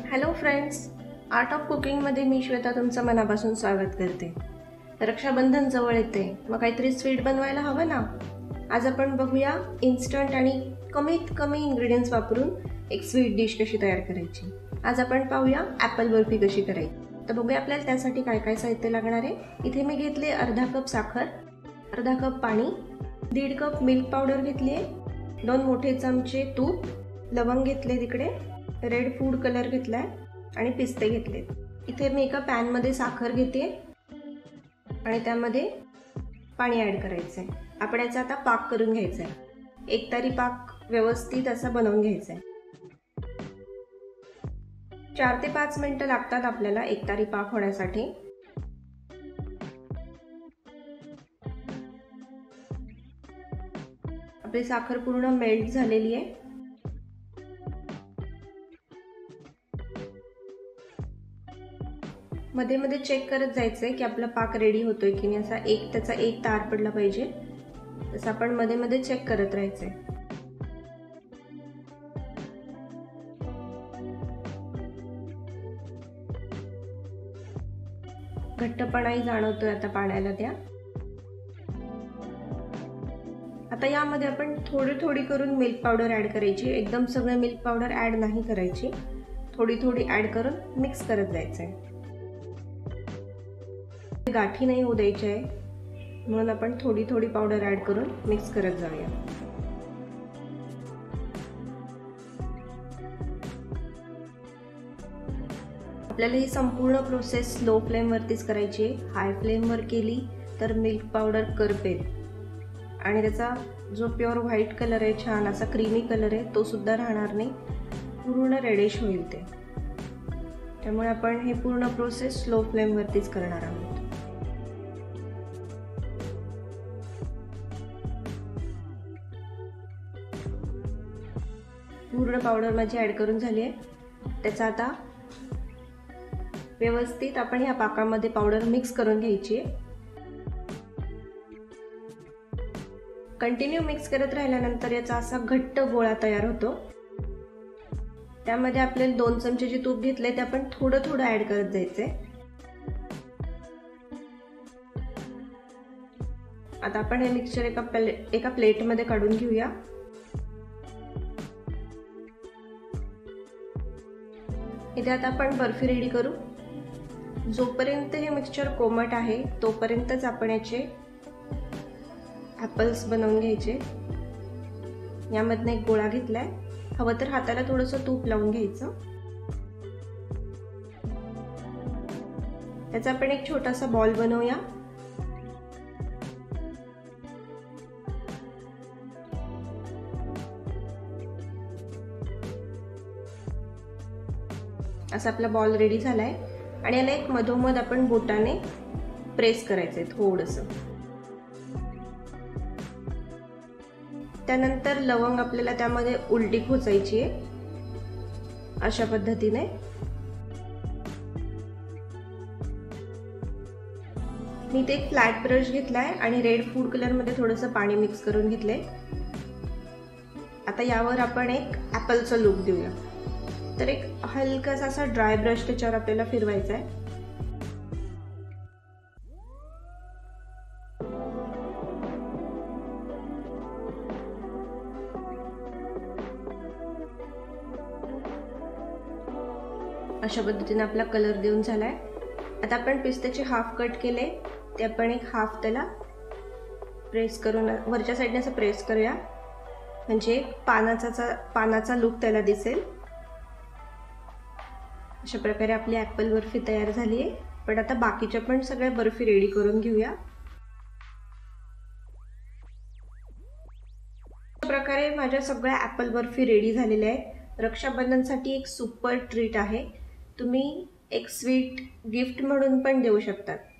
Hello friends, art of कुकिंगमध्ये मी श्वेता तुमचं मनापासून स्वागत करते। रक्षाबंधन जवळ येते, मग काहीतरी स्वीट बनवायला हवं ना। आज आपण बघूया इन्स्टंट आणि कमीत कमी इंग्रेडियंट्स वापरून एक स्वीट डिश कशी तयार करायची। आज आपण पाहूया ॲपल बर्फी कशी करायची। तर बघूया आपल्याला त्यासाठी काय काय साहित्य लागणार आहे। इथे मी घेतले अर्धा कप साखर, अर्धा कप पाणी, 1.5 कप मिल्क पावडर घेतली आहे, 2 मोठे चमचे तूप, लवंग घेतले, तिकडे रेड फूड कलर घेतलाय आणि पिस्ते घेतले। इथे मी एका पॅन मध्ये साखर घेते आणि त्यामध्ये पाणी ऍड करायचंय। आपण याचा आता पाक करून घ्यायचा आहे। एकतारी पाक व्यवस्थित असा बनवून घ्यायचा आहे। 4 ते 5 मिनिटं लागतात आपल्याला एकतारी पाक होण्यासाठी। आपली साखर पूर्ण मेल्ट झालेली आहे। मध्ये मध्ये चेक करत जायचंय की आपला पाक रेडी होतोय की नाही। असा त्याचा एक तार पडला पाहिजे, तसं आपण मध्ये मध्ये चेक करत राहायचंय। घट्टपणाही जाणवतोय आता पाण्याला त्या। आता यामध्ये आपण थोडी थोडी करून मिल्क पावडर ऍड करायची। एकदम सगळं मिल्क पावडर ऍड नाही करायची, थोडी थोडी ऍड करून मिक्स करत जायचंय। गाठी नाही होऊ द्यायची आहे, म्हणून आपण थोडी थोडी पावडर ऍड करून मिक्स करत जाऊया। आपल्याला ही संपूर्ण प्रोसेस स्लो फ्लेम वरतीच करायची आहे। हाय फ्लेम वर केली तर मिल्क पावडर करपेल आणि त्याचा जो प्युअर व्हाईट कलर आहे, छान असा क्रीमी कलर आहे, तो सुद्धा राहणार नाही, पूर्ण रेडिश होईल ते। त्यामुळे आपण हे पूर्ण प्रोसेस स्लो फ्लेम वरतीच करणार आहोत। पूर्ण पावडर माझी ऍड करून झाली आहे। त्याचा आता व्यवस्थित आपण या पाकामध्ये पावडर मिक्स करून घ्यायची आहे। कंटिन्यू मिक्स करत राहिल्यानंतर याचा असा घट्ट गोळा तयार होतो। त्यामध्ये आपल्याला 2 चमचे जे तूप घेतले ते आपण थोडं थोडं ऍड करत जायचंय। आता आपण हे मिक्सचर एका प्लेटमध्ये काढून घेऊया। इथे आता आपण बर्फी रेडी करू। जोपर्यंत हे मिक्सचर कोमट आहे तोपर्यंतच आपण याचे ॲपल्स बनवून घ्यायचे। यामधनं एक गोळा घेतलाय, हवं तर हाताला थोडंसं तूप लावून घ्यायचं। त्याचा आपण एक छोटासा बॉल बनवूया। असा आपला बॉल रेडी झालाय आणि याला एक मधोमध आपण बोटाने प्रेस करायचंय थोडंसं। त्यानंतर लवंग आपल्याला त्यामध्ये उलटी खोचायची आहे, अशा पद्धतीने। मी ते एक फ्लॅट ब्रश घेतलाय आणि रेड फूड कलर मध्ये थोडंसं पाणी मिक्स करून घेतलंय। आता यावर आपण एक ॲपलचा लूक देऊया। तर एक हलकासा असा ड्राय ब्रश त्याच्यावर आपल्याला फिरवायचा आहे। अशा पद्धतीने आपला कलर देऊन झालाय। आता आपण पिस्त्याचे हाफ कट केले, ते आपण एक हाफ त्याला प्रेस करून वरच्या साईडने असं प्रेस करूया, म्हणजे पानाचा लूक त्याला दिसेल। अशा प्रकारे आपली ॲपल बर्फी तयार झाली आहे। पण आता बाकीच्या पण सगळ्या बर्फी रेडी करून घेऊया। अशा प्रकारे माझ्या सगळ्या ॲपल बर्फी रेडी झालेल्या आहेत। रक्षाबंधनसाठी एक सुपर ट्रीट आहे, तुम्ही एक स्वीट गिफ्ट म्हणून पण देऊ शकता।